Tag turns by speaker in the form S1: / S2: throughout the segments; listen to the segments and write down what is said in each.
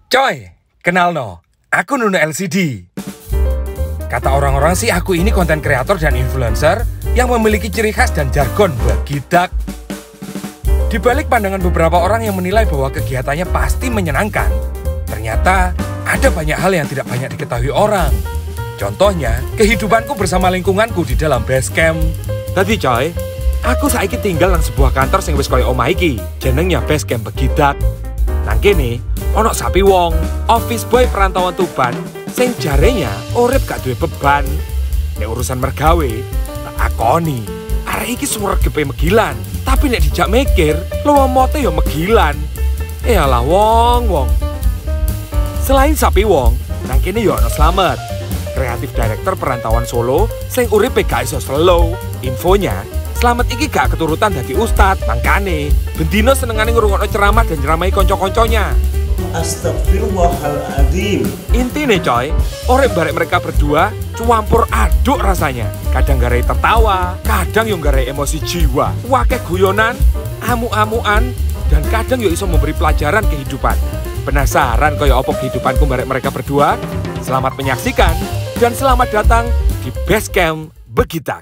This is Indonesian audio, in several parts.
S1: Coy, kenal no, aku Nuno LCD. Kata orang-orang sih aku ini konten kreator dan influencer yang memiliki ciri khas dan jargon begidak. Di balik pandangan beberapa orang yang menilai bahwa kegiatannya pasti menyenangkan, ternyata ada banyak hal yang tidak banyak diketahui orang. Contohnya, kehidupanku bersama lingkunganku di dalam base camp. Tadi coy, aku saiki tinggal nang sebuah kantor sing wis koyo omah iki, jenengnya base camp begidak. Nang kene ono sapi wong, office boy perantauan Tuban, sing jarenya urip gak duwe beban. Nek urusan mergawe, tak akoni, arek iki sregepe megilan, tapi nek dijak mikir, luwemote yo megilan. Yalah wong. Selain sapi wong, nang kene yo ono Slamet, kreatif director perantauan Solo, sing uripe gak iso slow. Infonya, Slamet iki gak keturutan dadi ustad, mangkane bendino senengane ngrungokno ceramah dan nyeramahi konco-konconya.
S2: Astagfirullahaladzim.
S1: Intine coy, urip barek mereka berdua campur aduk rasanya. Kadang garai tertawa, kadang yang garai emosi jiwa. Wakeh guyonan, amu-amuan, dan kadang yo iso memberi pelajaran kehidupan. Penasaran kaya apa kehidupanku barek mereka berdua? Selamat menyaksikan dan selamat datang di Base Camp Begidak.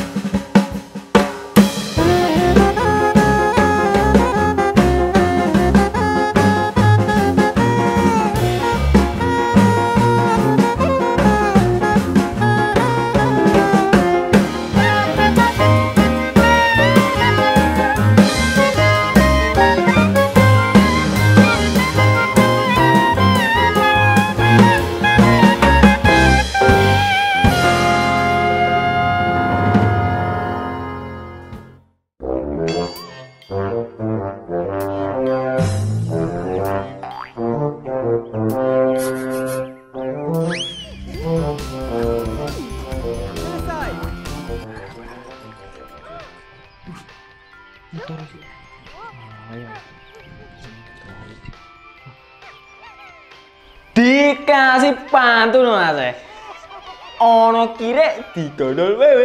S3: Dikasih pantun mas ono kire digodol wewe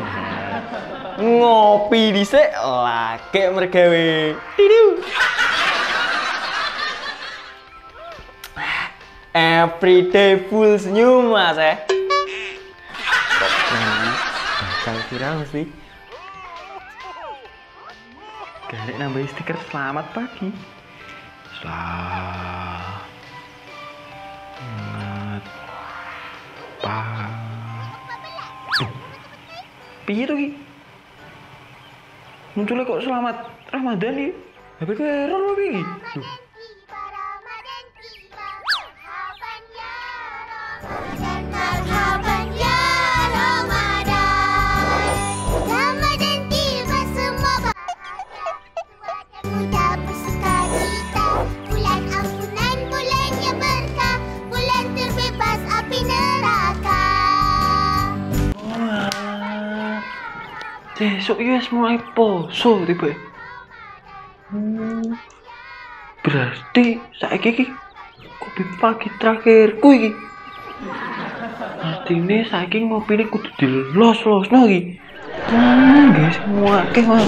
S3: ngopi dhisik lagi mergawe tidu everyday full senyum mas bakal viral mesti garek nambahin stiker selamat pagi selamat piye to ki? Munculnya kok selamat Ramadan nih? Hampir ke error lho ki. Besok wis mulai poso tiba. Berarti saiki iki kopi pagi terakhirku iki. Artine saiki ngopine kudu dilos-losno iki. Guys, semua akeh wae.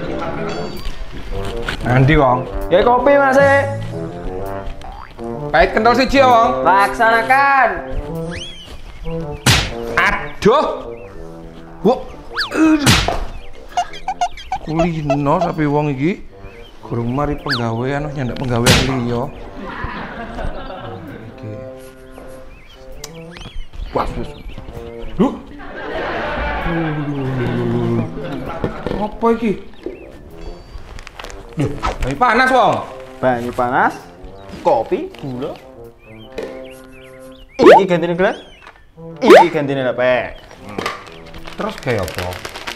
S1: Andi wong.
S3: Ya kopi Mas.
S1: Pahit kental siji ya wong.
S3: Laksanakan.
S1: Aduh. Wah. Kulino sapi wong iki gurung mari penggawean nyandak penggawean liya. Iki. Wah, wis. Duh. Apa iki? Duh, banyu panas wong.
S3: Banyu panas, kopi, gula. Iki gantine gelas. Iki gantine lepek.
S1: Terus kayak apa?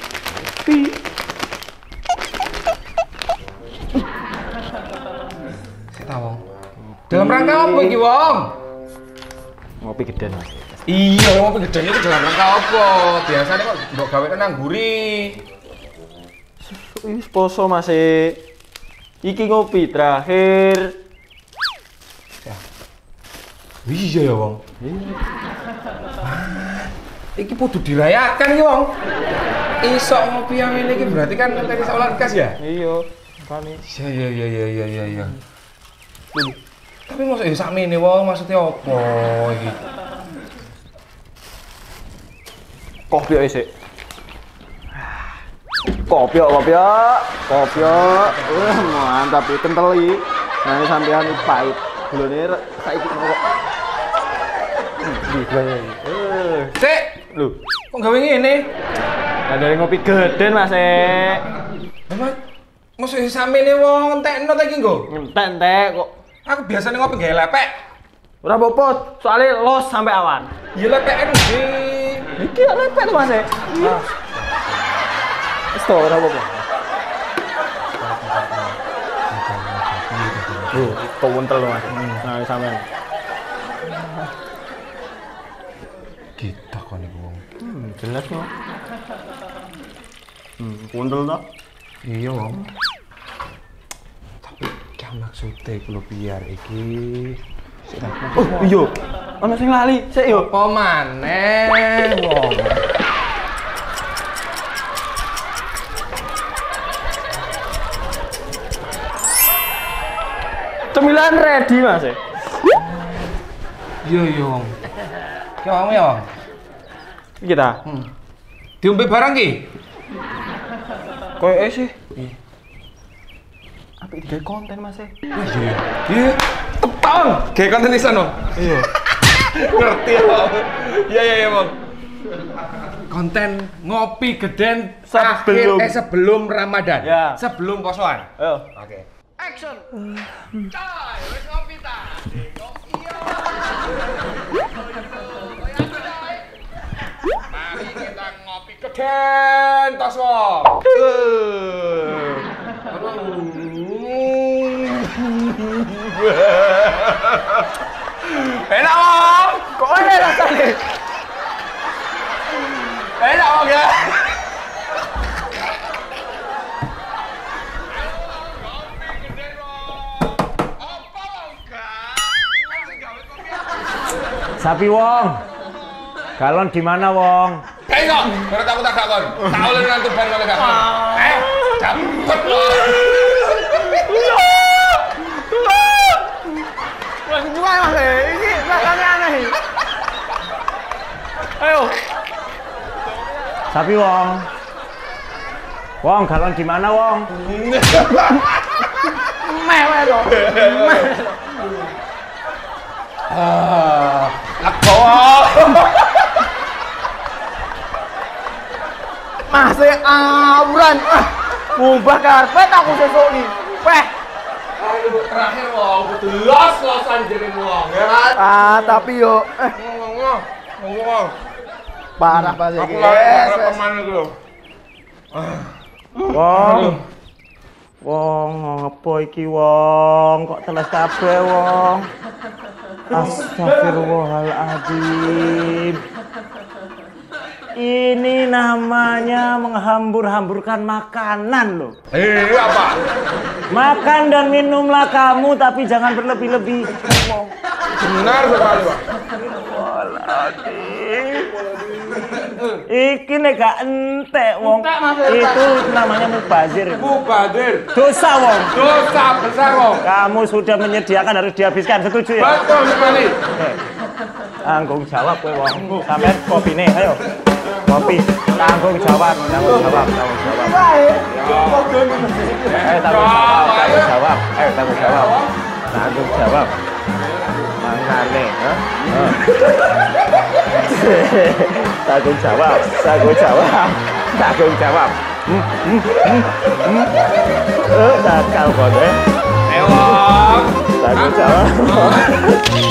S1: Wong. Dalam rangka apa iki, Wong?
S3: Ngopi geden, Mas.
S1: Iya, ngopi geden itu dalam rangka apa? Biasanya kok mbok gawe nang mburi.
S3: Wis poso, Mas. Iki ngopi terakhir.
S1: Ya. Iya ya, Wong.
S3: Iya.
S1: Iki kudu dirayakan iki, Wong. Isok ngopi yang ini iki berarti kan tadi saulan kas ya?
S3: Iya, kan.
S1: Iya. Tapi mosok ya sakmene wong maksudnya apa iki?
S3: Kopi sik. Kopi. Mantap iki kental iki. Nah, sampean iki pahit. Gulane saiki kok.
S1: Sik, lho. Kok gawe ngene?
S3: Ada ngopi geden, Mas.
S1: Mas, mosok ya sakmene wong entekno ta iki nggo?
S3: Entek kok.
S1: Aku biasanya ngopi gawe lepek.
S3: Ora apa-apa, soalnya los sampai awan.
S1: Ya lepekan iki.
S3: Iki lepek to, Mas. Wis to ora apa-apa. Kewuntel Mas. Nah, sampean.
S1: Kita kon iku wong.
S3: Jelas kok. Kewuntel to?
S1: Iya, Wong. Tapi kan maksudnya kalau biar iki
S3: Oh, iya. Ana sing lali, sik yo.
S1: apa maneh, Wong?
S3: Cemilan ready, Mas.
S1: Iya, Wong. Ki wae ya, Wong.
S3: Iki ta?
S1: Diombe barang ki?
S3: Koyoke sih. Apik digawe konten, Mas.
S1: Iya. Iya. Tepang. Kayak konten di sana.
S3: Iya.
S1: Ngerti ya, Wong. Iya, Wong. Konten ngopi geden sebelum Ramadan.
S3: Ya.
S1: Sebelum posoan.
S3: Ayo.
S1: Oke.
S3: Action.
S1: Coy, wis ngopi ta? Mari kita ngopi geden tos, Wong. Enak, Wong.
S3: Kok enak rasane?
S1: Enak, Wong ya.
S2: Sapi Wong. Galon di mana Wong?
S1: Kayak kok, menurut aku tak galon. Tak oleh nanti ban oleh galon. Cepet loh.
S3: Mas jual Mas. Ini rasane aneh. Ayo.
S2: Sapi Wong. Wong, galon di mana Wong?
S3: Mewah to.
S1: Lego.
S3: Masih awuran. Ngubah karpet aku sesuk iki. Peh.
S1: Ayo terakhir Wong, los-losan jeneng Wong, ya kan?
S3: Tapi yo
S1: Wong.
S3: parah Mas
S1: Aku
S3: iki.
S1: lagi kemana dulu?
S2: Wong. Wong, apa iki Wong? Kok teles kabeh Wong? Astagfirullahaladzim. Ini namanya menghambur-hamburkan makanan loh.
S1: Apa?
S2: Makan dan minumlah kamu, tapi jangan berlebih-lebih.
S1: Benar sekali, Pak.
S2: Iki nek gak entek wong. Itu namanya mubazir.
S1: Mubazir.
S2: Dosa wong.
S1: Dosa besar, Wong.
S2: Kamu sudah menyediakan harus dihabiskan, setuju ya?
S1: Betul sekali.
S2: Tanggung jawab kowe wong. Sampeyan kopine, ayo. Kopi. Tanggung jawab. Ayo tanggung jawab. Tanggung jawab. Mangane, ha? Tanggung jawab. Tanggung jawab. Nakal kok,
S1: Ayo, Wong.
S2: tanggung jawab.